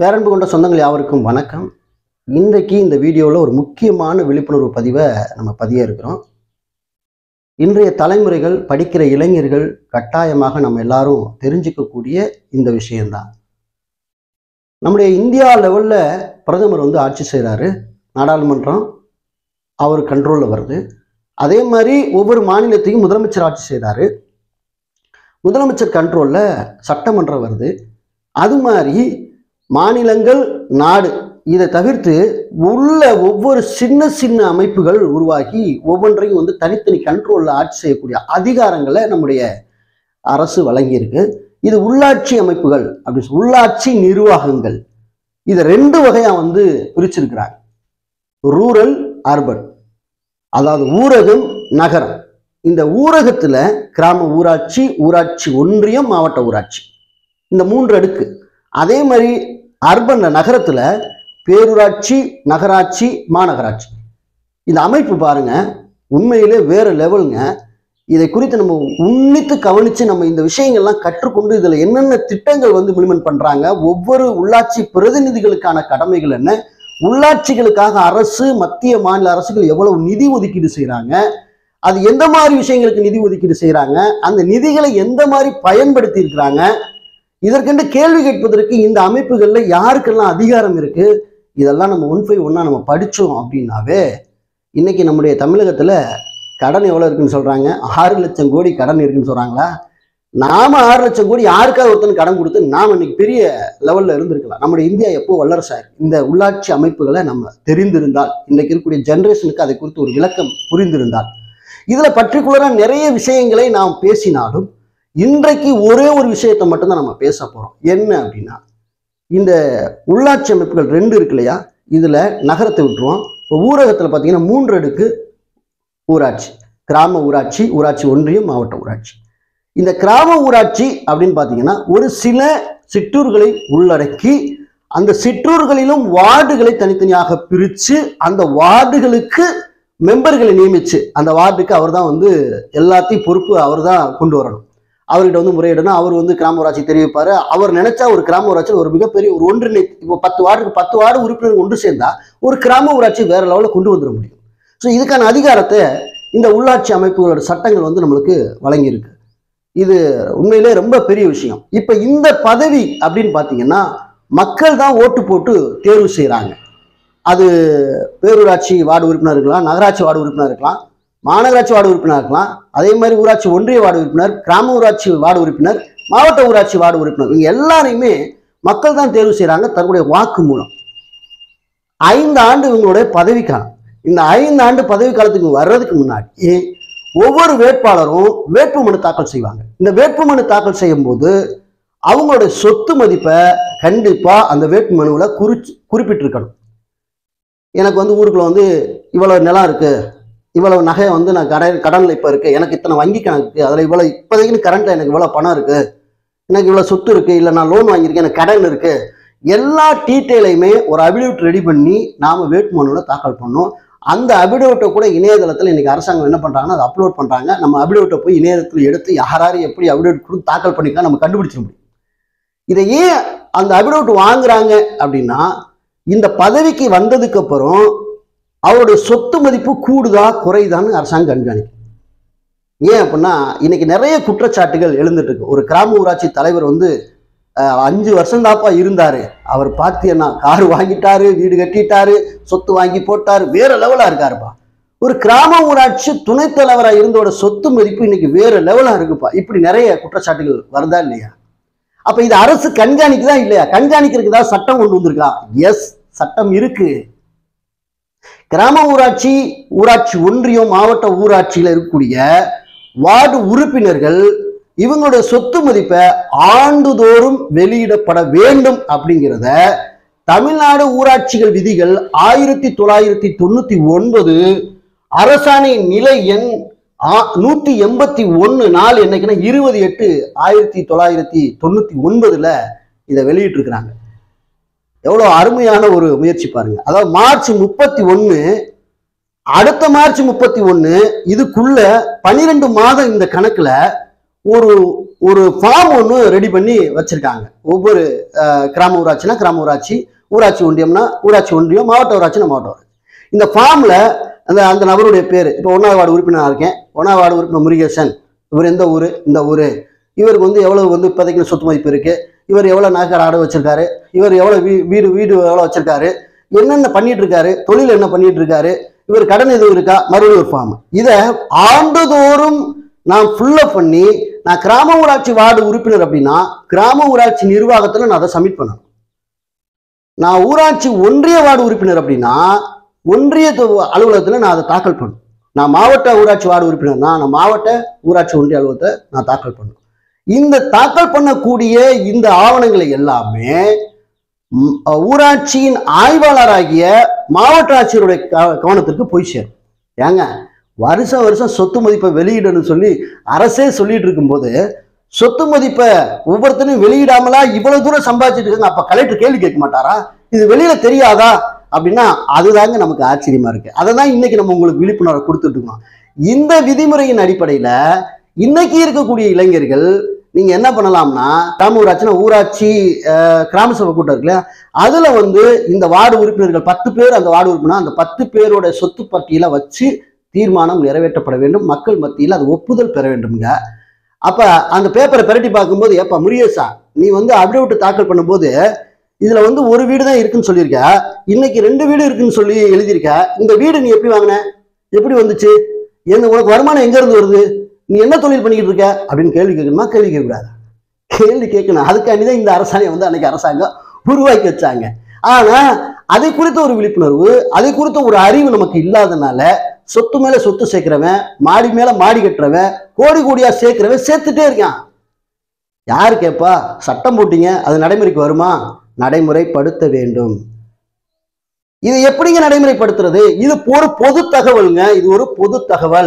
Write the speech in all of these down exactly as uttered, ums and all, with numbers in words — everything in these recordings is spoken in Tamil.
பேரன்பு கொண்ட சொந்தங்கள் யாவருக்கும் வணக்கம். இன்றைக்கு இந்த வீடியோவில் ஒரு முக்கியமான விழிப்புணர்வு பதிவை நம்ம பதிய இருக்கிறோம். இன்றைய தலைமுறைகள் படிக்கிற இளைஞர்கள் கட்டாயமாக நம்ம எல்லாரும் தெரிஞ்சுக்கக்கூடிய இந்த விஷயம்தான். நம்முடைய இந்தியா லெவலில் பிரதமர் வந்து ஆட்சி செய்கிறாரு, நாடாளுமன்றம் அவர் கண்ட்ரோலில் வருது. அதே மாதிரி ஒவ்வொரு மாநிலத்தையும் முதலமைச்சர் ஆட்சி செய்கிறாரு, முதலமைச்சர் கண்ட்ரோலில் சட்டமன்றம் வருது. அது மாதிரி மாநிலங்கள், நாடு, இதை தவிர்த்து உள்ள ஒவ்வொரு சின்ன சின்ன அமைப்புகள் உருவாகி ஒவ்வொன்றையும் வந்து தனித்தனி கண்ட்ரோலில் ஆட்சி செய்யக்கூடிய அதிகாரங்களை நம்முடைய அரசு வழங்கியிருக்கு. இது உள்ளாட்சி அமைப்புகள் அப்படின்னு, உள்ளாட்சி நிர்வாகங்கள், இதை ரெண்டு வகையாக வந்து பிரிச்சிருக்கிறாங்க. ரூரல், அர்பன், அதாவது ஊரகம், நகரம். இந்த ஊரகத்தில் கிராம ஊராட்சி, ஊராட்சி ஒன்றியம், மாவட்ட ஊராட்சி, இந்த மூன்று அடுக்கு. அதே மாதிரி அர்பன்ல, நகரத்துல பேரூராட்சி, நகராட்சி, மாநகராட்சி. இந்த அமைப்பு பாருங்க, உண்மையிலே வேற லெவலுங்க. இதை குறித்து நம்ம உன்னித்து கவனிச்சு நம்ம இந்த விஷயங்கள்லாம் கற்றுக்கொண்டு இதுல என்னென்ன திட்டங்கள் வந்து இம்ப்ளிமெண்ட் பண்றாங்க, ஒவ்வொரு உள்ளாட்சி பிரதிநிதிகளுக்கான கடமைகள் என்ன, உள்ளாட்சிகளுக்காக அரசு, மத்திய மாநில அரசுகள் எவ்வளவு நிதி ஒதுக்கீடு செய்யறாங்க, அது எந்த மாதிரி விஷயங்களுக்கு நிதி ஒதுக்கீடு செய்யறாங்க, அந்த நிதிகளை எந்த மாதிரி பயன்படுத்தி இருக்கிறாங்க, இதற்கென்று கேள்வி கேட்பதற்கு இந்த அமைப்புகள்ல யாருக்கெல்லாம் அதிகாரம் இருக்கு, இதெல்லாம் நம்ம ஒன் பை ஒன்னா நம்ம படிச்சோம் அப்படின்னாவே, இன்னைக்கு நம்முடைய தமிழகத்துல கடன் எவ்வளவு இருக்குன்னு சொல்றாங்க, ஆறு லட்சம் கோடி கடன் இருக்குன்னு சொல்றாங்களா? நாம ஆறு லட்சம் கோடி யாருக்காவது ஒருத்தனுக்கு கடன் கொடுத்து நாம இன்னைக்கு பெரிய லெவல்ல இருந்திருக்கலாம். நம்முடைய இந்தியா எப்போ வல்லரசாயிரு. இந்த உள்ளாட்சி அமைப்புகளை நம்ம தெரிந்திருந்தால், இன்னைக்கு இருக்கக்கூடிய ஜெனரேஷனுக்கு அதை குறித்து ஒரு விளக்கம் புரிந்திருந்தால், இதுல பர்டிகுலரா நிறைய விஷயங்களை நாம் பேசினாலும் இன்றைக்கு ஒரே ஒரு விஷயத்தை மட்டும்தான் நம்ம பேச போறோம். என்ன அப்படின்னா, இந்த உள்ளாட்சி அமைப்புகள் ரெண்டு இருக்கு இல்லையா, இதுல நகரத்தை விட்டுருவோம். இப்போ ஊரகத்துல பாத்தீங்கன்னா மூன்று அடுக்கு ஊராட்சி, கிராம ஊராட்சி, ஊராட்சி ஒன்றியம், மாவட்ட ஊராட்சி. இந்த கிராம ஊராட்சி அப்படின்னு பாத்தீங்கன்னா ஒரு சில சிற்றூர்களை உள்ளடக்கி, அந்த சிற்றூர்களிலும் வார்டுகளை தனித்தனியாக பிரிச்சு, அந்த வார்டுகளுக்கு மெம்பர்களை நியமிச்சு, அந்த வார்டுக்கு அவர் தான் வந்து எல்லாத்தையும் பொறுப்பு அவர் தான் கொண்டு வரணும். அவர்கிட்ட வந்து முறையிடணும். அவர் வந்து கிராம ஊராட்சி தெரிவிப்பாரு. அவர் நினைச்சா ஒரு கிராம ஊராட்சி ஒரு மிகப்பெரிய ஒரு ஒன்றிணை, இப்போ பத்து வார்டுக்கு பத்து வார்டு உறுப்பினர் ஒன்று சேர்ந்தா ஒரு கிராம ஊராட்சி வேற லெவலில் கொண்டு வந்துட முடியும். ஸோ இதுக்கான அதிகாரத்தை இந்த உள்ளாட்சி அமைப்புகளோட சட்டங்கள் வந்து நம்மளுக்கு வழங்கியிருக்கு. இது உண்மையிலே ரொம்ப பெரிய விஷயம். இப்ப இந்த பதவி அப்படின்னு பாத்தீங்கன்னா மக்கள் தான் ஓட்டு போட்டு தேர்வு செய்யறாங்க. அது பேரூராட்சி வார்டு உறுப்பினர் இருக்கலாம், நகராட்சி வார்டு உறுப்பினர் இருக்கலாம், மாநகராட்சி வார்டு உறுப்பினர் இருக்கலாம், அதே மாதிரி ஊராட்சி ஒன்றிய வார்டு உறுப்பினர், கிராம ஊராட்சி வார்டு உறுப்பினர், மாவட்ட ஊராட்சி வார்டு உறுப்பினர், இவங்க எல்லாரையுமே மக்கள் தான் தேர்வு செய்யறாங்க தன்னுடைய வாக்கு மூலம். ஐந்து ஆண்டு இவங்களுடைய பதவிக்காலம். இந்த ஐந்து ஆண்டு பதவி காலத்துக்கு வர்றதுக்கு முன்னாடி ஒவ்வொரு வேட்பாளரும் வேட்புமனு தாக்கல் செய்வாங்க. இந்த வேட்புமனு தாக்கல் செய்யும் போது அவங்களுடைய சொத்து மதிப்பை கண்டிப்பா அந்த வேட்புமனுவில் குறிச்சு குறிப்பிட்டிருக்கணும். எனக்கு வந்து ஊருக்குள்ள வந்து இவ்வளவு நிலம் இருக்கு, இவ்வளவு நகை வந்து நான் கடன் கடனில் இப்போ இருக்கு, எனக்கு இத்தனை வங்கி கணக்கு, அதில் இவ்வளோ இப்போதைக்கு கரண்ட்ல எனக்கு இவ்வளோ பணம் இருக்கு, எனக்கு இவ்வளோ சொத்து இருக்கு, இல்லை நான் லோன் வாங்கியிருக்கேன், எனக்கு கடன் இருக்கு, எல்லா டீட்டெயிலையுமே ஒரு அபிடேவிட் ரெடி பண்ணி நாம வேட்புமனுவில் தாக்கல் பண்ணோம். அந்த அபிடேவிட்டை கூட இணையதளத்தில் இன்னைக்கு அரசாங்கம் என்ன பண்றாங்கன்னா அதை அப்லோட் பண்றாங்க. நம்ம அபிடேவிட்டை போய் இணையதளத்தில் எடுத்து யாராரு எப்படி அபிடேவிட் கொடுத்து தாக்கல் பண்ணிக்கலாம் நம்ம கண்டுபிடிச்சிட முடியும். இதை ஏன் அந்த அபிடேவிட் வாங்குறாங்க அப்படின்னா, இந்த பதவிக்கு வந்ததுக்கு அப்புறம் அவருடைய சொத்து மதிப்பு கூடுதா குறைதான்னு அரசாங்கம் கண்காணிக்கும். ஏன் அப்படின்னா இன்னைக்கு நிறைய குற்றச்சாட்டுகள் எழுந்துட்டு இருக்கு. ஒரு கிராம ஊராட்சி தலைவர் வந்து அஞ்சு வருஷம் தாப்பா இருந்தாரு, அவர் பார்த்தீங்கன்னா கார் வாங்கிட்டாரு, வீடு கட்டிட்டாரு, சொத்து வாங்கி போட்டாரு, வேற லெவலா இருக்காருப்பா. ஒரு கிராம ஊராட்சி துணைத் தலைவராக இருந்தோட சொத்து மதிப்பு இன்னைக்கு வேற லெவலா இருக்குப்பா. இப்படி நிறைய குற்றச்சாட்டுகள் வருதா இல்லையா? அப்ப இது அரசு கண்காணிக்குதா இல்லையா? கண்காணிக்கிறதுக்கு தான் சட்டம் கொண்டு வந்திருக்கா? எஸ், சட்டம் இருக்கு. கிராம ஊராட்சி, ஊராட்சி ஒன்றியம், மாவட்ட ஊராட்சியில இருக்கக்கூடிய வார்டு உறுப்பினர்கள் இவங்களுடைய சொத்து மதிப்பை ஆண்டுதோறும் வெளியிடப்பட வேண்டும் அப்படிங்கிறத தமிழ்நாடு ஊராட்சிகள் விதிகள் ஆயிரத்தி தொள்ளாயிரத்தி தொண்ணூத்தி ஒன்பது அரசாணை நிலை எண் நூத்தி எண்பத்தி ஒன்னு நாள் என்னைக்குன்னா இருபது எட்டு ஆயிரத்தி தொள்ளாயிரத்தி தொண்ணூத்தி ஒன்பதுல இதை வெளியிட்டு இருக்கிறாங்க. எவ்வளவு அருமையான ஒரு முயற்சி பாருங்க. அதாவது மார்ச் முப்பத்தி ஒன்னு, அடுத்த மார்ச் முப்பத்தி ஒன்னு, இதுக்குள்ள பனிரெண்டு மாதம் இந்த கணக்குல ஒரு ஒரு ஃபார்ம் ஒன்று ரெடி பண்ணி வச்சிருக்காங்க. ஒவ்வொரு கிராம ஊராட்சினா கிராம ஊராட்சி, ஊராட்சி ஒன்றியம்னா ஊராட்சி ஒன்றியம், மாவட்ட ஊராட்சினா மாவட்ட ஊராட்சி. இந்த ஃபார்ம்ல அந்த அந்த நபருடைய பேர், இப்போ ஒன்றாவது வார்டு உறுப்பினராக இருக்கேன், ஒன்றாவது வார்டு உறுப்பினர் முருகேசன், இவர் எந்த ஊர், இந்த ஊர், இவருக்கு வந்து எவ்வளவு வந்து இப்போதைக்கு சொத்து மதிப்பு இருக்கு, இவர் எவ்வளவு நாக்கார் ஆடு வச்சிருக்காரு, இவர் எவ்வளவு வீ வீடு வீடு எவ்வளவு வச்சிருக்காரு, என்னென்ன பண்ணிட்டு இருக்காரு, தொழில் என்ன பண்ணிட்டு இருக்காரு, இவர் கடன் எதுவும் இருக்கா, மறுபடியும் ஒரு ஃபார்ம். இதை ஆண்டுதோறும் நான் ஃபுல்லப் பண்ணி நான் கிராம ஊராட்சி வார்டு உறுப்பினர் அப்படின்னா கிராம ஊராட்சி நிர்வாகத்தில் நான் அதை சப்மிட் பண்ணணும். நான் ஊராட்சி ஒன்றிய வார்டு உறுப்பினர் அப்படின்னா ஒன்றிய அலுவலகத்தில் நான் அதை தாக்கல் பண்ணணும். நான் மாவட்ட ஊராட்சி வார்டு உறுப்பினர்னா நான் மாவட்ட ஊராட்சி ஒன்றிய அலுவலகத்தை நான் தாக்கல் பண்ணணும். இந்த தாக்கல் பண்ணக்கூடிய இந்த ஆவணங்களை எல்லாமே ஊராட்சியின் ஆய்வாளராகிய மாவட்ட ஆட்சியருடைய கவனத்திற்கு போய் சேரும். ஏங்க வருஷம் வருஷம் சொத்து மதிப்பை வெளியிடணும்னு சொல்லி அரசே சொல்லிட்டு இருக்கும்போது சொத்து மதிப்பை ஒவ்வொருத்தரும் வெளியிடாமலா இவ்வளவு தூரம் சம்பாதிச்சுட்டு இருக்காங்க. அப்ப கலெக்டர் கேள்வி கேட்க மாட்டாரா? இது வெளியில தெரியாதா அப்படின்னா அதுதாங்க நமக்கு ஆச்சரியமா இருக்கு. அதை தான் இன்னைக்கு நம்ம உங்களுக்கு விழிப்புணர்வு கொடுத்துட்டு இருக்கோம். இந்த விதிமுறையின் அடிப்படையில இன்னைக்கு இருக்கக்கூடிய இளைஞர்கள் நீங்க என்ன பண்ணலாம்னா, கிராம ஊராட்சினா ஊராட்சி கிராம சபை கூட்டம் இருக்குல்ல, அதுல வந்து இந்த வார்டு உறுப்பினர்கள் பத்து பேர், அந்த வார்டு உறுப்பினர் அந்த பத்து பேரோட சொத்து பட்டியலை வச்சு தீர்மானம் நிறைவேற்றப்பட வேண்டும். மக்கள் மத்தியில் அது ஒப்புதல் பெற வேண்டும்ங்க. அப்ப அந்த பேப்பரை பிரட்டி பார்க்கும்போது, ஏப்பா முருகேசா, நீ வந்து அப்டேவிட் தாக்கல் பண்ணும்போது இதுல வந்து ஒரு வீடு தான் இருக்குன்னு சொல்லியிருக்க, இன்னைக்கு ரெண்டு வீடு இருக்குன்னு சொல்லி எழுதியிருக்க, இந்த வீடு நீ எப்படி வாங்கின, எப்படி வந்துச்சு, என்ன உனக்கு வருமானம் எங்க இருந்து வருது, நீ என்ன தொழில் பண்ணிக்கிட்டு இருக்க அப்படின்னு கேள்வி கேட்கணுமா? கேள்வி கேட்கக்கூடாது, கேள்வி கேட்கணும். அதுக்காண்டிதான் இந்த அரசாணை வந்து அன்னைக்கு அரசாங்கம் உருவாக்கி வச்சாங்க. ஆனா அதை குறித்த ஒரு விழிப்புணர்வு, அதை குறித்த ஒரு அறிவு நமக்கு இல்லாதனால சொத்து மேல சொத்து சேர்க்கிறவன், மாடி மேல மாடி கட்டுறவன், கோடி கோடியா சேர்க்கிறவன் சேர்த்துட்டே இருக்கான். யாரு கேட்பா? சட்டம் போட்டீங்க, அது நடைமுறைக்கு வருமா? நடைமுறைப்படுத்த வேண்டும். இது எப்படிங்க நடைமுறைப்படுத்துறது? இது ஒரு பொது தகவலுங்க. இது ஒரு பொது தகவல்.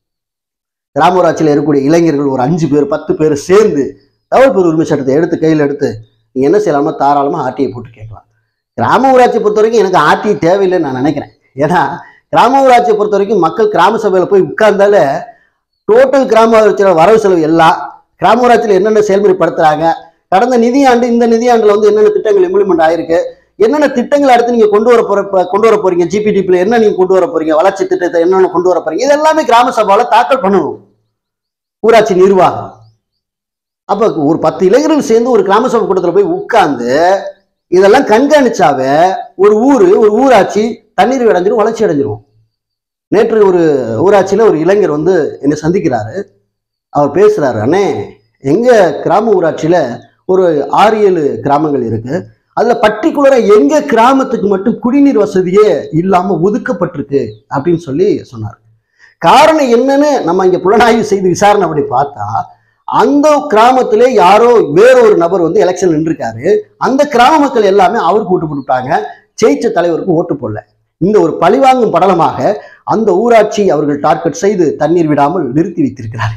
கிராம ஊராட்சியில் இருக்கக்கூடிய இளைஞர்கள் ஒரு அஞ்சு பேர் பத்து பேர் சேர்ந்து தகவல் பெறும் உரிமை சட்டத்தை எடுத்து கையில் எடுத்து நீங்க என்ன செய்யலாமா, தாராளமா ஆர்டிஐ போட்டு கேட்கலாம். கிராம ஊராட்சியை பொறுத்த வரைக்கும் எனக்கு ஆர்டிஐ தேவையில்லைன்னு நான் நினைக்கிறேன். ஏன்னா கிராம ஊராட்சியை பொறுத்த வரைக்கும் மக்கள் கிராம சபையில போய் உட்கார்ந்தாலே டோட்டல் கிராம ஊராட்சியில் வரவு செலவு எல்லாம், கிராம ஊராட்சியில் என்னென்ன செயல்முறைப்படுத்துறாங்க, கடந்த நிதியாண்டு இந்த நிதியாண்டுல வந்து என்னென்ன திட்டங்கள் இம்ப்ளிமெண்ட் ஆயிருக்கு, என்னென்ன திட்டங்கள் அடுத்து நீங்க கொண்டு வர போற கொண்டு வர போறீங்க, ஜிபிடிபில என்ன நீங்க கொண்டு வர போறீங்க, வளர்ச்சி திட்டத்தை என்னென்ன கொண்டு வர போறீங்க, இது எல்லாமே கிராம சபால தாக்கல் பண்ணணும் ஊராட்சி நிர்வாகம். அப்ப ஒரு பத்து இளைஞர்கள் சேர்ந்து ஒரு கிராம சபை கூட்டத்தில் போய் உட்கார்ந்து இதெல்லாம் கண்காணிச்சாவே ஒரு ஊரு ஒரு ஊராட்சி தண்ணீர் அடைஞ்சிரும், வளர்ச்சி அடைஞ்சிரும். நேற்று ஒரு ஊராட்சியில ஒரு இளைஞர் வந்து என்னை சந்திக்கிறாரு. அவர் பேசுறாரு, அண்ணே எங்க கிராம ஊராட்சியில ஒரு ஆறு ஏழு கிராமங்கள் இருக்கு, அதுல பர்டிகுலரா எங்க கிராமத்துக்கு மட்டும் குடிநீர் வசதியே இல்லாம ஒதுக்கப்பட்டிருக்கு அப்படின்னு சொல்லி சொன்னார். காரணம் என்னன்னு நம்ம இங்க புலனாய்வு செய்து விசாரணை பண்ணி பார்த்தா, அந்த கிராமத்திலே யாரோ வேறொரு நபர் வந்து எலெக்ஷன் நின்றுருக்காரு. அந்த கிராம மக்கள் எல்லாமே அவருக்கு ஓட்டு போட்டுட்டாங்க, ஜெயிச்ச தலைவருக்கு ஓட்டு போடல. இந்த ஒரு பழிவாங்கும் படலமாக அந்த ஊராட்சி அவர்கள் டார்கெட் செய்து தண்ணீர் விடாமல் நிறுத்தி வைத்திருக்கிறார்.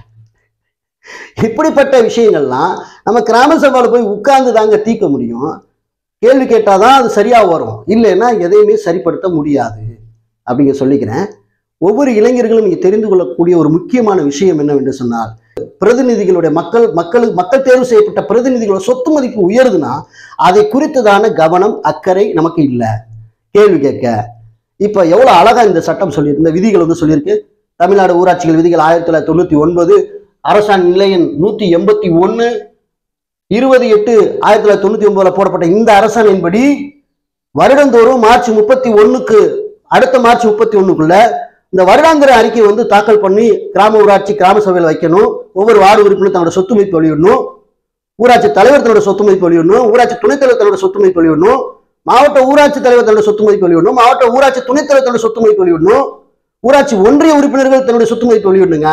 இப்படிப்பட்ட விஷயங்கள்லாம் நம்ம கிராம சபையில போய் உட்கார்ந்து தாங்க தீர்க்க முடியும். கேள்வி கேட்டாதான் அது சரியா வரும், இல்லைன்னா எதையுமே சரிப்படுத்த முடியாது அப்படிங்க சொல்லிக்கிறேன். ஒவ்வொரு இளைஞர்களும் நீங்க தெரிந்து கொள்ளக்கூடிய ஒரு முக்கியமான விஷயம் என்னவென்று சொன்னால், பிரதிநிதிகளுடைய மக்கள் மக்களுக்கு மக்கள் தேர்வு செய்யப்பட்ட பிரதிநிதிகளோட சொத்து மதிப்பு உயருதுன்னா அதை குறித்ததான கவனம் அக்கறை நமக்கு இல்லை. கேள்வி கேட்க இப்ப எவ்வளவு அழகா இந்த சட்டம் சொல்லி இந்த விதிகள் வந்து சொல்லியிருக்கு. தமிழ்நாடு ஊராட்சிகள் விதிகள் ஆயிரத்தி தொள்ளாயிரத்தி தொண்ணூத்தி ஒன்பது, அரசாணை நிலையம் நூத்தி எண்பத்தி ஒன்னு இருபது எட்டு ஆயிரத்தி தொள்ளாயிரத்தி தொண்ணூத்தி ஒன்பதுல போடப்பட்ட இந்த அரசாணையின்படி வருடந்தோறும் மார்ச் முப்பத்தி ஒண்ணுக்கு அடுத்த மார்ச் முப்பத்தி ஒண்ணுக்குள்ள இந்த வருடாந்திர அறிக்கை வந்து தாக்கல் பண்ணி கிராம ஊராட்சி கிராம சபையில் வைக்கணும். ஒவ்வொரு வார்டு உறுப்பினர் தன்னோட சொத்து மதிப்பு வெளியிடணும், ஊராட்சி தலைவர் தன்னோட சொத்து மதிப்பு வெளியிடணும், ஊராட்சி துணைத் தலைவர் தன்னோட சொத்து மதிப்பு வெளியிடணும், மாவட்ட ஊராட்சி தலைவர் தன்னோட சொத்து மதிப்பு வெளியிடணும், மாவட்ட ஊராட்சி துணைத் தலைவர் தன்னோட சொத்து மதிப்பு வெளியிடணும், ஊராட்சி ஒன்றிய உறுப்பினர்கள் தன்னுடைய சொத்து மதிப்பு வெளியிடணுங்க.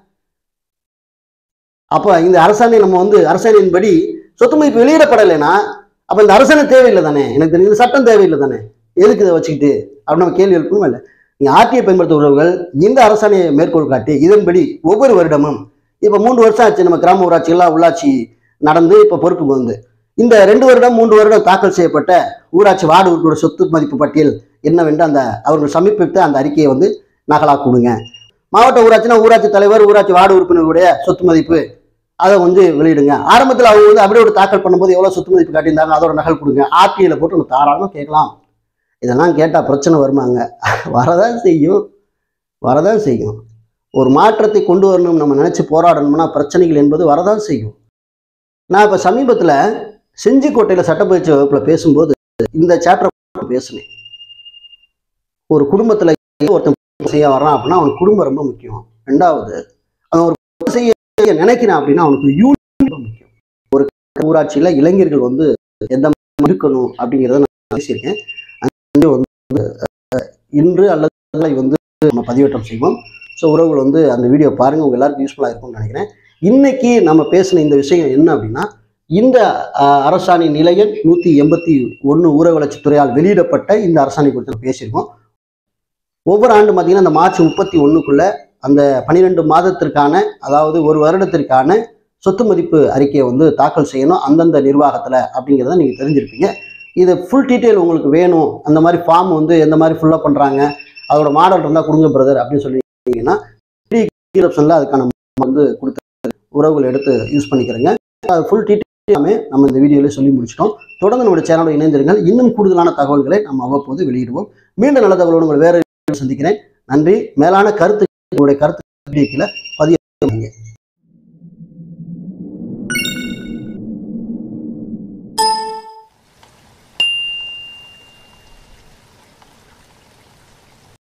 அப்ப இந்த அரசாணை நம்ம வந்து அரசாணையின்படி சொத்து மதிப்பு வெளியிடப்படலைன்னா அப்ப இந்த அரசாணை தேவையில்லை தானே, எனக்கு தெரியும் இந்த சட்டம் தேவையில்லை தானே, எதுக்கு இதை வச்சுக்கிட்டு அப்படின்னு நம்ம கேள்வி எழுப்பணும். இல்லை, நீங்க ஆர்டிஐ பயன்படுத்துபவர்கள் இந்த அரசாணையை மேற்கோள் காட்டி இதன்படி ஒவ்வொரு வருடமும் இப்ப மூன்று வருஷம் ஆச்சு நம்ம கிராம ஊராட்சிகள்லாம் உள்ளாட்சி நடந்து இப்ப பொறுப்புக்கு வந்து இந்த ரெண்டு வருடம் மூன்று வருடம் தாக்கல் செய்யப்பட்ட ஊராட்சி வார்டு உறுப்பினர் சொத்து மதிப்பு பட்டியல் என்னவென்று அந்த அவர்கள் சமர்ப்பித்த அந்த அறிக்கையை வந்து நகலாக்குடுங்க. மாவட்ட ஊராட்சினா ஊராட்சி தலைவர் ஊராட்சி வார்டு உறுப்பினர்களுடைய சொத்து மதிப்பு அதை வந்து வெளியிடுங்க. ஆரம்பத்தில் அவங்க வந்து அப்படியே ஒரு தாக்கல் பண்ணும்போது எவ்வளோ சொத்து மதிப்பு காட்டியிருந்தாங்க அதோட நகல் கொடுங்க, ஆர்டிஐல போட்டு நம்ம தாராளமாக கேட்கலாம். இதெல்லாம் கேட்டால் பிரச்சனை வருமாங்க? வரதான் செய்யும், வரதான் செய்யும். ஒரு மாற்றத்தை கொண்டு வரணும் நம்ம நினைச்சு போராடணும்னா பிரச்சனைகள் என்பது வரதான் செய்யும். நான் இப்போ சமீபத்தில் செஞ்சிக்கோட்டையில் சட்டப்பயிற்சி வகுப்பில் பேசும்போது இந்த சாப்டர் பேசுனேன். ஒரு குடும்பத்தில் ஒருத்தன் செய்ய வர்றான் அப்படின்னா அவனுக்கு குடும்பம் ரொம்ப முக்கியம். ரெண்டாவது, அவன் ஒரு செய்ய நினைக்கிறான் அப்படின்னா அவனுக்கு யூனியன் ரொம்ப முக்கியம். ஒரு ஊராட்சியில் இளைஞர்கள் வந்து எந்த மாதிரி இருக்கணும் அப்படிங்கிறத நான் பேசியிருக்கேன். அங்கே வந்து இன்று அல்லது வந்து நம்ம பதிவேற்றம் செய்வோம். ஸோ உறவுகள் வந்து அந்த வீடியோ பாருங்கள், உங்கள் எல்லாருக்கும் யூஸ்ஃபுல்லாக இருக்கும்னு நினைக்கிறேன். இன்னைக்கு நம்ம பேசின இந்த விஷயம் என்ன அப்படின்னா, இந்த அரசாணை நிலையன் நூற்றி எண்பத்தி ஒன்று ஊரக வளர்ச்சித்துறையால் வெளியிடப்பட்ட இந்த அரசாணை குறித்து பேசியிருக்கோம். ஒவ்வொரு ஆண்டு பார்த்தீங்கன்னா அந்த மார்ச் முப்பத்தி ஒன்றுக்குள்ள அந்த பன்னிரெண்டு மாதத்திற்கான அதாவது ஒரு வருடத்திற்கான சொத்து மதிப்பு அறிக்கையை வந்து தாக்கல் செய்யணும் அந்தந்த நிர்வாகத்தில் அப்படிங்கிறத நீங்கள் தெரிஞ்சிருப்பீங்க. இது ஃபுல் டீட்டெயில் உங்களுக்கு வேணும், அந்த மாதிரி ஃபார்ம் வந்து எந்த மாதிரி ஃபுல்லப் பண்ணுறாங்க, அதோட மாடல் இருந்தால் கொடுங்க பிரதர் அப்படின்னு சொல்லிட்டீங்கன்னா ஆப்ஷனில் அதுக்கான வந்து கொடுத்து உறவுகள் எடுத்து யூஸ் பண்ணிக்கிறேங்க. அது ஃபுல் டீட்டெயிலாமே நம்ம இந்த வீடியோவில் சொல்லி முடிச்சிட்டோம். தொடர்ந்து நம்மளுடைய சேனலோட இணைந்திருங்கள். இன்னும் கூடுதலான தகவல்களை நம்ம அவ்வப்போது வெளியிடுவோம். மீண்டும் நல்ல தகவலோடு உங்களை வேறு சந்திக்கிறேன். நன்றி. மேலான கருத்து உங்களுடைய கருத்து